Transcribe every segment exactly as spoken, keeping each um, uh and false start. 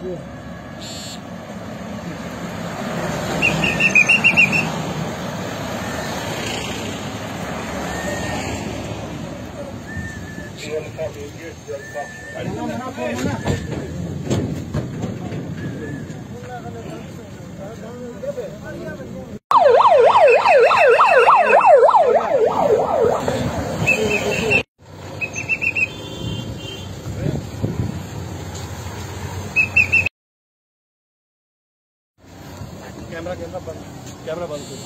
Camera camera बंद camera बंद करो।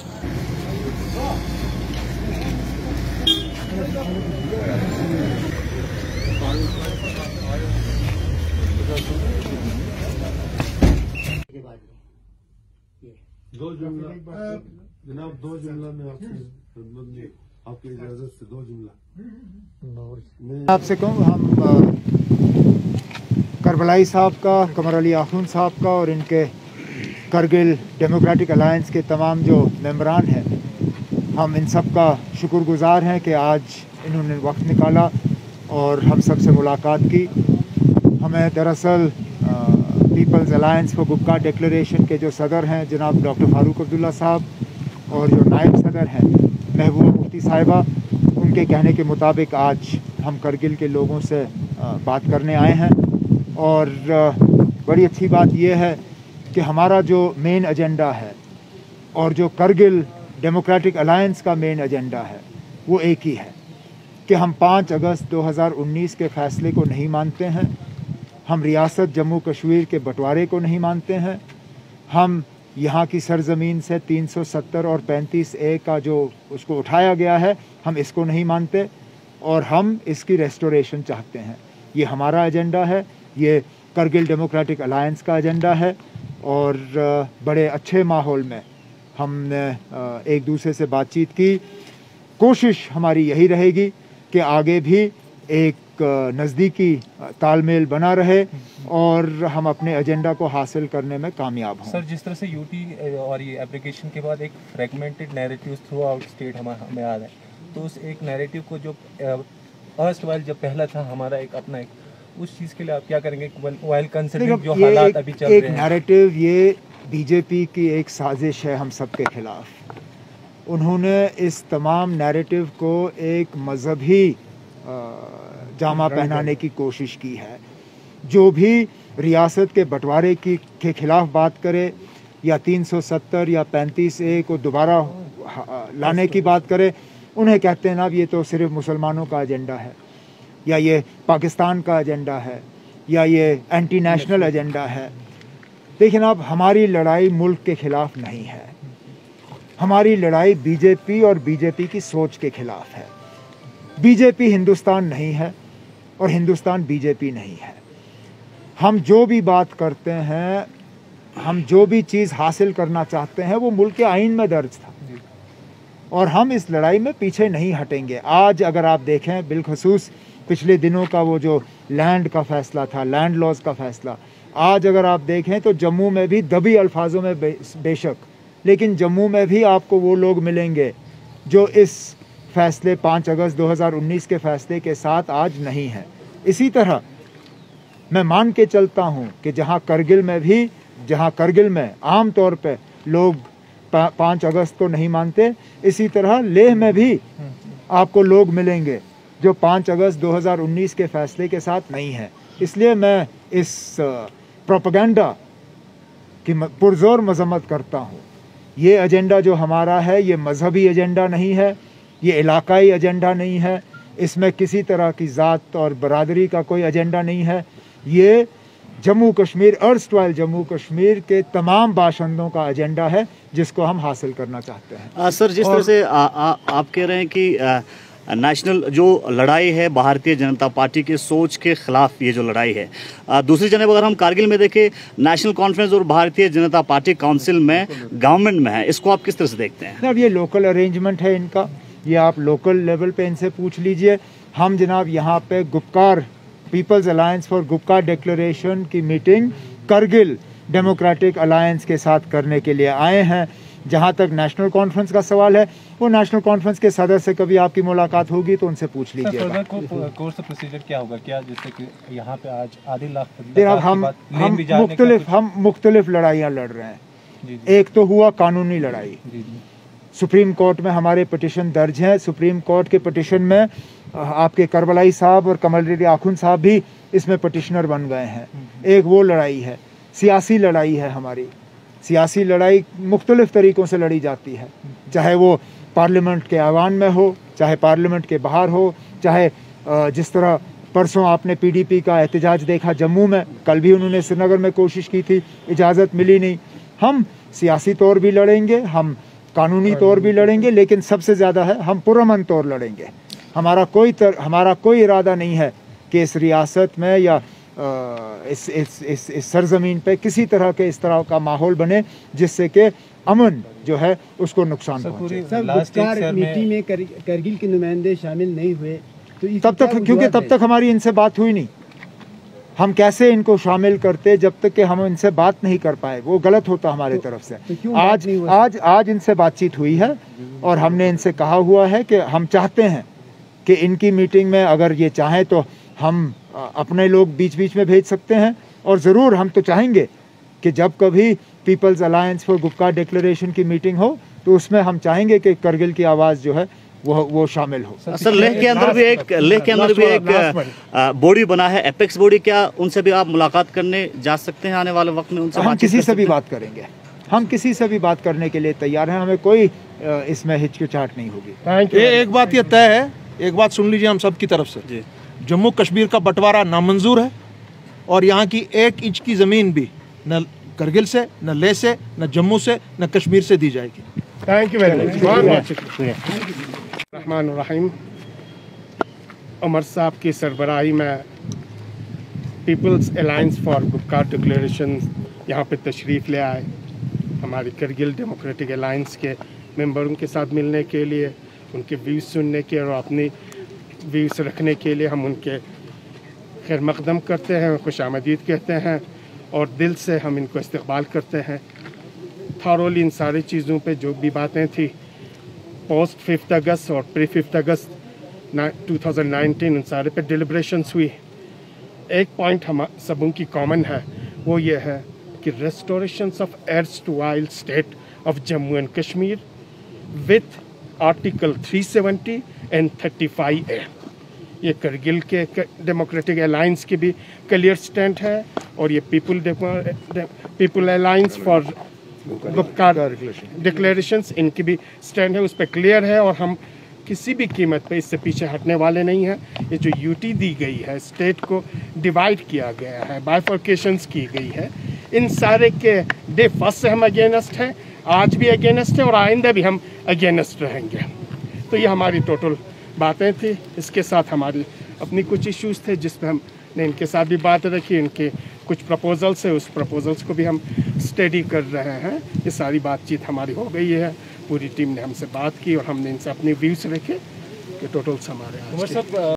दो जुमला जनाब, दो जुमला में आपसे आपकी इजाजत से दो जुमला मैं आपसे कहूँ, हम करबलाई साहब का, कमर अली आखून साहब का और इनके करगिल डेमोक्रेटिक अलायंस के तमाम जो मेंबरान हैं, हम इन सब का शुक्रगुजार हैं कि आज इन्होंने वक्त निकाला और हम सब से मुलाकात की। हमें दरअसल peoples alliance for Gupkar declaration के जो सदर हैं जनाब डॉक्टर फारूक अब्दुल्ला साहब और जो नायब सदर हैं महबूबा मुफ्ती साहिबा, उनके कहने के मुताबिक आज हम करगिल के लोगों से बात करने आए हैं। और बड़ी अच्छी बात यह है कि हमारा जो मेन एजेंडा है और जो करगिल डेमोक्रेटिक अलायंस का मेन एजेंडा है वो एक ही है कि हम पाँच अगस्त दो हज़ार उन्नीस के फ़ैसले को नहीं मानते हैं, हम रियासत जम्मू कश्मीर के बंटवारे को नहीं मानते हैं, हम यहाँ की सरज़मीन से तीन सौ सत्तर और पैंतीस ए का जो उसको उठाया गया है हम इसको नहीं मानते और हम इसकी रेस्टोरेशन चाहते हैं। ये हमारा एजेंडा है, ये करगिल डेमोक्रेटिक अलायंस का एजेंडा है। और बड़े अच्छे माहौल में हमने एक दूसरे से बातचीत की। कोशिश हमारी यही रहेगी कि आगे भी एक नज़दीकी तालमेल बना रहे और हम अपने एजेंडा को हासिल करने में कामयाब हों। सर, जिस तरह से यूटी और ये एप्लीकेशन के बाद एक fragmented narrative throughout state हमारा हमें आ रहा है, तो उस एक नैरेटिव को जो फर्स्ट वाइल जब पहला था हमारा एक अपना एक उस चीज़ के लिए आप क्या करेंगे वाइल कंसिडरिंग जो हालात अभी चल रहे हैं? एक नैरेटिव, ये बीजेपी की एक साजिश है हम सब के ख़िलाफ़। उन्होंने इस तमाम नैरेटिव को एक मजहबी जामा पहनाने की कोशिश की है। जो भी रियासत के बंटवारे की के ख़िलाफ़ बात करे या तीन सौ सत्तर या पैंतीस ए को दोबारा लाने की बात करे, उन्हें कहते हैं ना ये तो सिर्फ मुसलमानों का एजेंडा है, या ये पाकिस्तान का एजेंडा है, या ये एंटी नेशनल एजेंडा है। देखिए ना, अब हमारी लड़ाई मुल्क के ख़िलाफ़ नहीं है, हमारी लड़ाई बीजेपी और बीजेपी की सोच के ख़िलाफ़ है। बीजेपी हिंदुस्तान नहीं है और हिंदुस्तान बीजेपी नहीं है। हम जो भी बात करते हैं, हम जो भी चीज़ हासिल करना चाहते हैं वो मुल्क के आइन में दर्ज था और हम इस लड़ाई में पीछे नहीं हटेंगे। आज अगर आप देखें, बिलखसूस पिछले दिनों का वो जो लैंड का फ़ैसला था, लैंड लॉज का फ़ैसला, आज अगर आप देखें तो जम्मू में भी दबी अल्फाजों में बे, बेशक, लेकिन जम्मू में भी आपको वो लोग मिलेंगे जो इस फ़ैसले पाँच अगस्त दो हज़ार उन्नीस के फ़ैसले के साथ आज नहीं है। इसी तरह मैं मान के चलता हूँ कि जहाँ करगिल में भी जहाँ करगिल में आम तौर पे लोग पाँच अगस्त को नहीं मानते, इसी तरह लेह में भी आपको लोग मिलेंगे जो पाँच अगस्त दो हज़ार उन्नीस के फ़ैसले के साथ नहीं है। इसलिए मैं इस प्रोपेगेंडा की पुरज़ोर मज़म्मत करता हूँ। ये एजेंडा जो हमारा है ये मजहबी एजेंडा नहीं है, ये इलाकाई एजेंडा नहीं है, इसमें किसी तरह की ज़ात और बरादरी का कोई एजेंडा नहीं है। ये जम्मू कश्मीर, अर्स्टवाइल जम्मू कश्मीर के तमाम बाशिंदों का एजेंडा है जिसको हम हासिल करना चाहते हैं। आ, सर, जिस तरह से आ, आ, आप कह रहे हैं कि आ, नेशनल जो लड़ाई है भारतीय जनता पार्टी के सोच के ख़िलाफ़ ये जो लड़ाई है, आ, दूसरी जगह अगर हम कारगिल में देखें, नेशनल कॉन्फ्रेंस और भारतीय जनता पार्टी काउंसिल में गवर्नमेंट में है, इसको आप किस तरह से देखते हैं? जनाब, ये लोकल अरेंजमेंट है इनका, ये आप लोकल लेवल पे इनसे पूछ लीजिए। हम जनाब यहाँ पे Gupkar, peoples alliance for Gupkar declaration की मीटिंग करगिल डेमोक्रेटिक अलायंस के साथ करने के लिए आए हैं। जहाँ तक नेशनल कॉन्फ्रेंस का सवाल है, वो नेशनल कॉन्फ्रेंस के सदर से कभी आपकी मुलाकात होगी तो उनसे पूछ लीजिएगा। कोर्स प्रोसीजर क्या होगा, क्या जैसे कि यहाँ पे आज आधी लाख देखिए, अब हम हम मुख्तलिफ हम मुख्तलिफ लड़ाइयाँ लड़ रहे हैं। जी जी एक तो हुआ कानूनी लड़ाई, जी जी सुप्रीम कोर्ट में हमारे पिटिशन दर्ज हैं। सुप्रीम कोर्ट के पिटिशन में आपके करबलाई साहब और कमल रेड्डी आखुन साहब भी इसमें पिटिशनर बन गए हैं। एक वो लड़ाई है। सियासी लड़ाई है हमारी। सियासी लड़ाई मुख्तलिफ तरीक़ों से लड़ी जाती है, चाहे वो पार्लियामेंट के ऐवान में हो, चाहे पार्लियामेंट के बाहर हो, चाहे जिस तरह परसों आपने पीडीपी का एहतजाज देखा जम्मू में, कल भी उन्होंने श्रीनगर में कोशिश की थी, इजाज़त मिली नहीं। हम सियासी तौर भी लड़ेंगे, हम कानूनी तौर भी लड़ेंगे, लेकिन सबसे ज़्यादा है हम पुरअमन तौर लड़ेंगे। हमारा कोई तर, हमारा कोई इरादा नहीं है कि इस रियासत में या इस इस इस, इस सरजमीन पे किसी तरह के इस तरह का माहौल बने जिससे कि अमन जो है उसको नुकसान पहुंचे। सर, मीटिंग में कर, करगिल के नुमाइंदे शामिल नहीं हुए तो तब तक, क्योंकि तब तक हमारी इनसे बात हुई नहीं। हम कैसे इनको शामिल करते जब तक कि हम इनसे बात नहीं कर पाए, वो गलत होता हमारी तरफ से। तो आज आज आज इनसे बातचीत हुई है और हमने इनसे कहा हुआ है कि हम चाहते हैं कि इनकी मीटिंग में अगर ये चाहें तो हम अपने लोग बीच बीच में भेज सकते हैं, और ज़रूर हम तो चाहेंगे कि जब कभी peoples alliance for Gupkar declaration की मीटिंग हो तो उसमें हम चाहेंगे कि करगिल की आवाज़ जो है वो वो शामिल हो। सर, लेह के अंदर भी एक लेह के अंदर भी एक बॉडी बना है, एपेक्स बॉडी, क्या उनसे भी आप मुलाकात करने जा सकते हैं आने वाले वक्त में? उनसे हम किसी से भी बात करेंगे, हम किसी से भी बात करने के लिए तैयार हैं, हमें कोई इसमें हिचकिचाहट नहीं होगी। ये एक बात ये तय है, एक बात सुन लीजिए हम सब की तरफ से, जम्मू कश्मीर का बंटवारा नामंजूर है और यहाँ की एक इंच की ज़मीन भी न करगिल से, न लेह से, न जम्मू से, न कश्मीर से दी जाएगी। थैंक यू वेरी मच, बहुत बहुत शुक्रिया। रहमान रहीम, उमर साहब की सरबराही में peoples alliance for Gupkar declaration यहाँ पे तशरीफ़ ले आए, हमारी करगिल डेमोक्रेटिक अलायंस के मेंबरों के साथ मिलने के लिए, उनके व्यूज़ सुनने के और अपनी व्यूज़ रखने के लिए हम उनके खैर मकदम करते हैं, खुश आमदीद कहते हैं और दिल से हम इनको इस्तकबाल करते हैं। थारोली इन सारी चीज़ों पे जो भी बातें थी पोस्ट फिफ्थ अगस्त और pre fifth August two thousand nineteen, उन सारे पे डिलिब्रेशंस हुई। एक पॉइंट हम सबों की कॉमन है, वो ये है कि restorations of erstwhile state of Jammu and Kashmir with article three seventy and thirty five A, ये करगिल के डेमोक्रेटिक अलायंस की भी क्लियर स्टैंड है और ये people people alliance for Gupkar declarations इनकी भी स्टैंड है, उस पर क्लियर है और हम किसी भी कीमत पे इससे पीछे हटने वाले नहीं हैं। ये जो यूटी दी गई है, स्टेट को डिवाइड किया गया है, बाइफर्केशंस की गई है, इन सारे के डे फर्स्ट से हम अगेंस्ट हैं, आज भी अगेंस्ट हैं और आइंदा भी हम अगेंस्ट रहेंगे। तो ये हमारी टोटल बातें थी। इसके साथ हमारी अपनी कुछ इश्यूज़ थे जिस पर हमने इनके साथ भी बात रखी, इनके कुछ प्रपोजल्स है, उस प्रपोजल्स को भी हम स्टडी कर रहे हैं। ये सारी बातचीत हमारी हो गई है, पूरी टीम ने हमसे बात की और हमने इनसे अपने व्यूज़ रखे कि टोटल्स हमारे आज के।